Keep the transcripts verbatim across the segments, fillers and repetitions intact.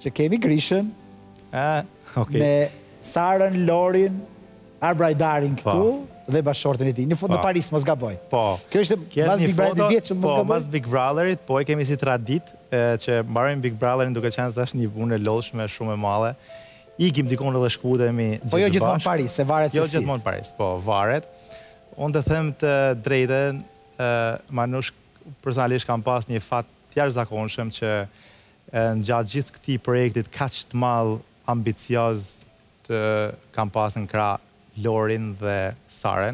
që kemi Grishën, Ah, okay. me Sarën, Lorin, Arbrajdarin këtu, dhe bashortin e tij. Në fund në Paris, mos gaboj. Po. Kjo ishte mas Big Brotherit vjetë që mos Po, gaboj? mas Big Brotherit, po e kemi si tradit, që mbarojmë Big Brotherin duke qenë se është një punë e lodhshme shumë e madhe. Ikim dikon edhe shkputemi gjithë bashkë. Po jo gjithmonë Paris, se varet se si. Jo gjithmonë Paris, po varet. Unë të them të drejtën, Manush personalisht kam pas një fat jashtëzakonshëm që në gjatë gjithë këtij projektit kaq të madh ambicioz të kam pas në krah Lorin dhe Saren.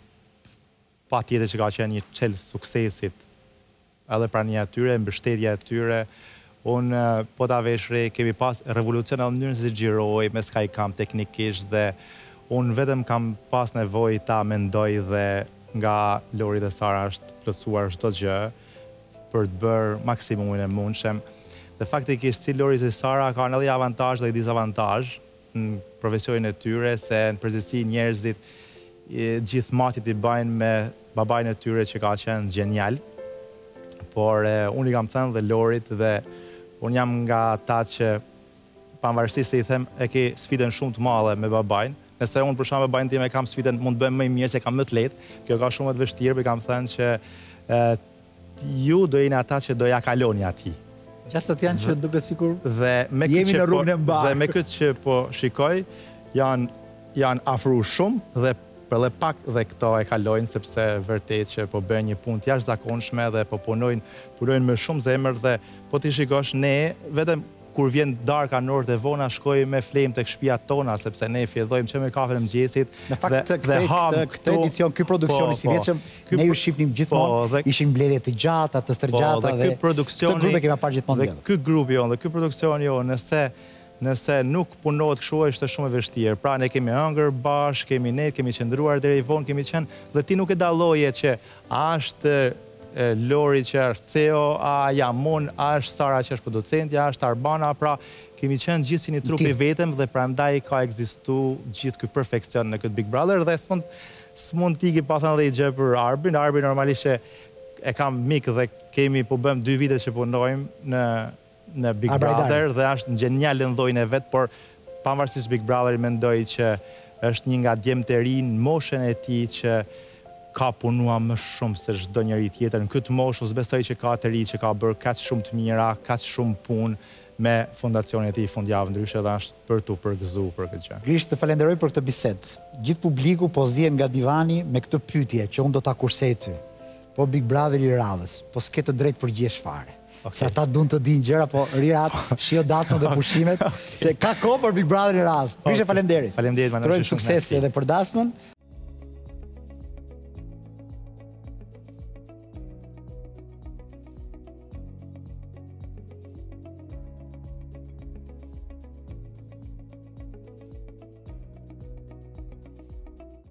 Pa tjetër që ka qenë një qelë suksesit edhe prania e tyre, mbështetja e tyre. Unë po ta vesh re, kemi pas revolucion në mënyrën se si xhiroj me Skycam teknikisht dhe unë vetëm kam pas nevojë ta mendoj dhe nga Lori dhe Sara është plotësuar çdo gjë për të bërë maksimumin e mundshëm. Dhe faktikisht si Lori dhe Sara kanë edhe avantazh dhe dizavantazh në profesionin e tyre, se në përgjithësi njerëzit gjithë matit i bajnë me babajnë e tyre që ka qenë genial, por unë i kam thënë dhe Lorit dhe unë jam nga ata që pavarësisht se i them e ke sfidën shumë të madhe me babajnë. Nëse unë për shembull babajnë tim e kam sfidën mund të bëjmë më mirë, se kam më të lehtë, kjo ka shumë të vështirë, por kam thënë që e, ju do jeni ata që do ja kaloni atij. Qasët janë që duket sikur jemi në rrugën e mbarë. Dhe me këtë që po shikoj, janë, janë afru shumë dhe për dhe pak dhe këto e kalojnë, sepse vërtet që po bëjnë një punë të jashtëzakonshme dhe po punojnë, punojnë me shumë zemër dhe po ti shikosh ne, vetëm kur vjen darka në orët e vona, shkoj me flemë tek shtëpia tona, sepse ne fillojmë që me kafen e mëngjesit. Në fakt, këtë edicion, ky produksioni si vjeçëm, ne ju shifnim gjithmonë, ishin mbledhje të gjata, të stërgjata dhe këtë grupe kemi parë gjithmonë dhe ky grup jo, dhe ky produksion jo, nëse nëse nuk punohet kështu është shumë e vështirë. Pra ne kemi hëngër bashkë, kemi ne, kemi qëndruar deri vonë, kemi qenë dhe ti nuk e dalloje që a është Lori që është C E O, a jam unë, a është Sara që është producenti, a është Arbana, pra kemi qenë gjithë si një trup i vetëm dhe prandaj ka ekzistu gjithë ky perfekcion në këtë Big Brother dhe s'mund s'mund t'i ki pa thënë dhe i gjë për Arbin. Arbi normalisht që e kam mik dhe kemi po bëm dy vite që punojmë në në Big Brother dhe është genial në llojin e vet, por pavarësisht Big Brother mendoj që është një nga djemtë e rinj në moshën e tij që ka punuar më shumë se çdo njeri tjetër. Në këtë moshë unë besoj që ka të ri që ka bërë kaq shumë të mira, kaq shumë punë me fondacionin e tij fundjavë, ndryshe dhe është për tu përgëzuar për këtë gjë. Grish, të falenderoj për këtë bisedë. Gjithë publiku po zien nga divani me këtë pyetje që unë do ta kursej ty. Po Big Brother i radhës, po s'ke të drejtë përgjigjesh fare. Okay. Se ata dun të dinë gjëra, po rirat, shio dasmën dhe pushimet, se ka kohë për Big Brother i radhës. Grishe, faleminderit. Faleminderit, Trojmë suksesi edhe për dasmën.